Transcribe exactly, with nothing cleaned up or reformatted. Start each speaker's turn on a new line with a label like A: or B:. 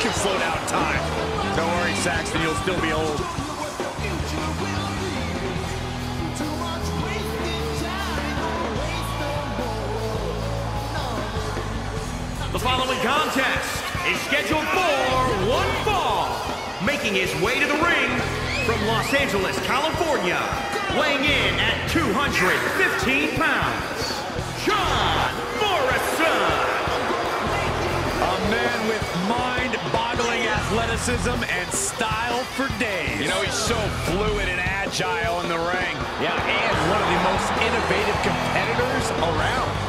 A: can slow down time. Don't worry, Saxton, you'll still be old.
B: The following contest is scheduled for one fall. Making his way to the ring from Los Angeles, California, weighing in at two hundred fifteen pounds, John Morrison.
A: A man with mind-boggling athleticism and style for days. You know, he's so fluid and agile in the ring.
C: Yeah, and one of the most innovative competitors around.